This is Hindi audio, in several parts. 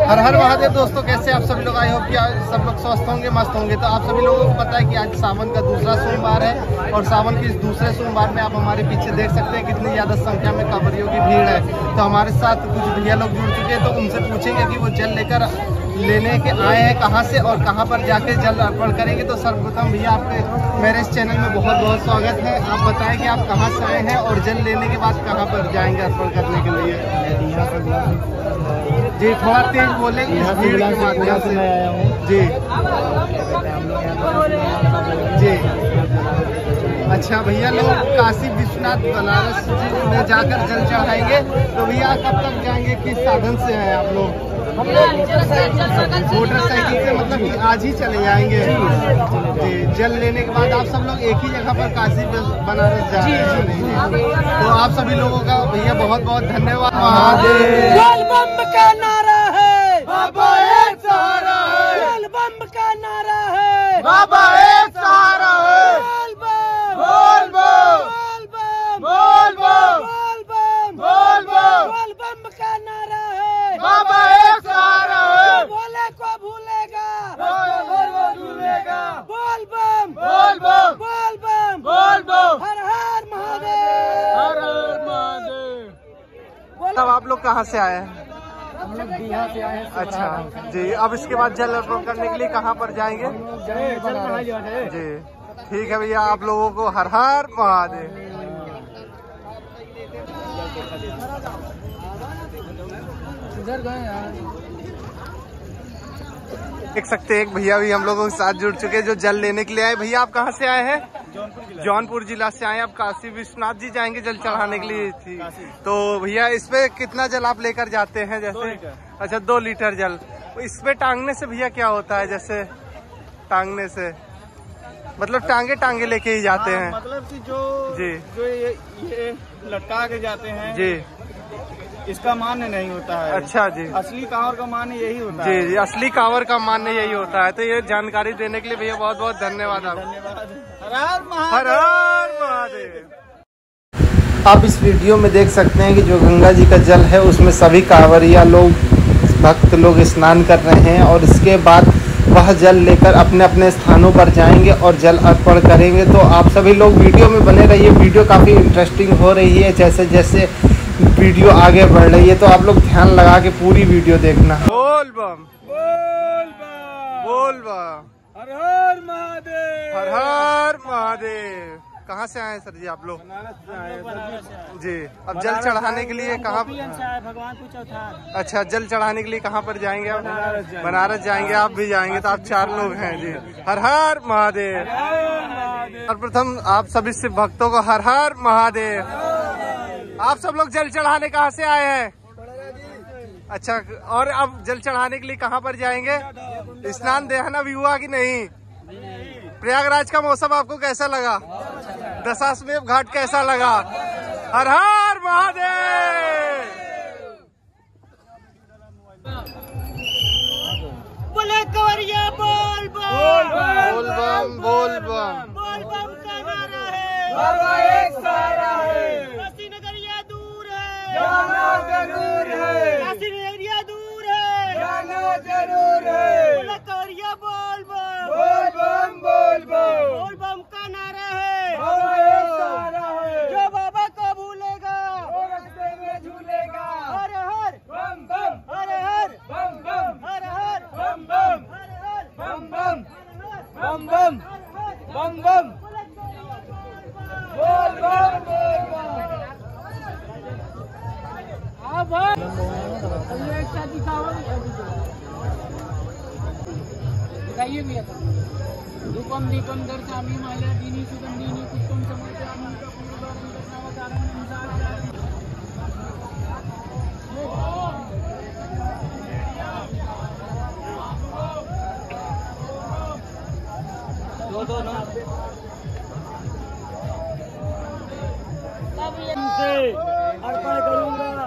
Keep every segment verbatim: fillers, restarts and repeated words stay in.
हर हर महादेव दोस्तों, कैसे आप सभी लोग? आई होप कि सब लोग स्वस्थ होंगे, मस्त होंगे। तो आप सभी लोगों को पता है कि आज सावन का दूसरा सोमवार है और सावन के इस दूसरे सोमवार में आप हमारे पीछे देख सकते हैं कितनी ज़्यादा संख्या में कांवरियों की भीड़ है। तो हमारे साथ कुछ भैया लोग जुड़ चुके हैं, तो उनसे पूछेंगे कि वो जल लेकर लेने के आए हैं कहाँ से और कहाँ पर जाके जल अर्पण करेंगे। तो सर्वप्रथम भैया आपके मेरे इस चैनल में बहुत बहुत स्वागत है। आप बताएं कि आप कहाँ से आए हैं और जल लेने के बाद कहाँ पर जाएंगे अर्पण करने के लिए? जी थोड़ा तेज बोलेंगे इस भीड़ के माध्यम से। जी जी अच्छा भैया, लोग काशी विश्वनाथ बनारस जी में जाकर जल चढ़ाएंगे। तो भैया कब तक जाएंगे, किस साधन से हैं आप लोग? मोटरसाइकिल से, मतलब कि आज ही चले जाएंगे? जी, जल लेने के बाद आप सब लोग एक ही जगह पर काशी बनारस जा रहे हैं। तो आप सभी लोगों का भैया बहुत बहुत धन्यवाद। महादेव बम का नारा है, बाबा एक सहारा है। बम का नारा है, बाबा एक सहारा है। बोल बोल बोल बोल बोल बोल बम का नारा है, बाबा एक सहारा है। बोले को भूलेगा, भूलेगा। बोल बम बोल बम बोल बम बोल बम। हर हर महादेव, हर हर महादेव। तब आप लोग कहाँ से आए हैं? हम लोग बिहार से आए हैं। अच्छा जी, अब इसके बाद जल अर्पण करने के लिए कहाँ पर जाएंगे? जी ठीक है भैया, आप लोगों को हर हर महादेव। इधर गए यार, देख सकते हैं एक भैया भी हम लोगों के साथ जुड़ चुके हैं जो जल लेने के लिए आए। भैया आप कहाँ से आए हैं? जौनपुर जिला से आए। अब काशी विश्वनाथ जी जाएंगे जल चढ़ाने के लिए थी। तो भैया इसपे कितना जल आप लेकर जाते हैं? जैसे अच्छा दो लीटर जल। इसपे टांगने से भैया क्या होता है? जैसे टांगने से मतलब टांगे टांगे लेके ही जाते हैं? मतलब कि जो जी जो ये, ये लटका के जाते हैं जी, इसका मान्य नहीं होता है। अच्छा जी, असली कांवर का मान्य यही होता जी है। जी, असली कांवर का मान्य यही होता है। तो ये जानकारी देने के लिए भैया बहुत बहुत धन्यवाद। आप धन्यवाद। हर हर हर महादेव। हर महादेव। आप इस वीडियो में देख सकते हैं कि जो गंगा जी का जल है उसमें सभी कांवरिया लोग, भक्त लोग स्नान कर रहे हैं और इसके बाद वह जल लेकर अपने अपने स्थानों पर जाएंगे और जल अर्पण करेंगे। तो आप सभी लोग वीडियो में बने रहिए, वीडियो काफ़ी इंटरेस्टिंग हो रही है जैसे जैसे वीडियो आगे बढ़ रही है। तो आप लोग ध्यान लगा के पूरी वीडियो देखना। बोल बम बोल बम बोल बम, हर हर महादेव, हर हर महादेव। कहाँ से आए सर जी आप लोग? बनारस से आए हैं। जी, अब जल चढ़ाने के लिए कहाँ? भगवान को चौथा। अच्छा, जल चढ़ाने के लिए कहाँ पर जाएंगे आप? बनारस जाएंगे। बनारस जाएंगे, आप भी जाएंगे। तो आप चार लोग हैं जी। हर हर महादेव। सर्वप्रथम आप सभी शिव भक्तों को हर हर महादेव। आप सब लोग जल चढ़ाने कहाँ से आए हैं? अच्छा, और अब जल चढ़ाने के लिए कहाँ पर जाएंगे? स्नान दहना भी हुआ कि नहीं? प्रयागराज का मौसम आपको कैसा लगा? दशाश्वमेध घाट कैसा लगा? हर हर महादेव। बोले कंवरिया बोल बोल बम बोल बम, बोल बम का नारा है, बाबा एक सहारा है। काशी नगरिया दूर है, जाना जरूर है, काशी नगरिया दूर है, जाना जरूर है। बोले कंवरिया बोल बम, बोल बम बोल बम, बोल बम का नारा है, बाबा एक सहारा है। जो बाबा को भूलेगा, वो रास्ते में झूलेगा। हर हर बम बम हर हर बम बम हर हर बम बम हर हर बम बम बम बम बम बम बोल बम बोल बम। अब एक साथ दिखाओ, दिखाइए भैया। धूपम दीपम दर्शयामि माल्या दीनी सुगम दीनी पुष्पम समर्पयामि कपूरगौरम दशावतारम नमस्कारयामि। दो दो ना अर्पण करूंगा।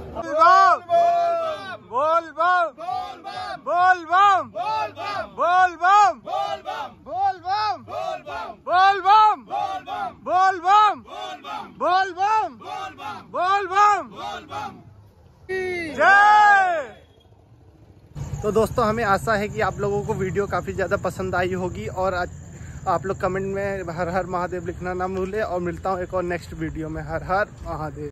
बोल बम बोल बम बोल बम बोल बम बोल बम बोल बम बोल बम बोल बम बोल बम बोल बम बोल बम। जय तो दोस्तों हमें आशा है कि आप लोगों को वीडियो काफ़ी ज़्यादा पसंद आई होगी और आप लोग कमेंट में हर हर महादेव लिखना ना भूलें और मिलता हूँ एक और नेक्स्ट वीडियो में। हर हर महादेव।